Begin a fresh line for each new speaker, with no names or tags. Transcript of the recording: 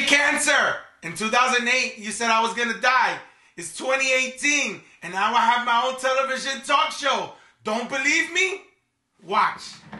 cancer. In 2008, you said I was going to die. It's 2018, and now I have my own television talk show. Don't believe me? Watch.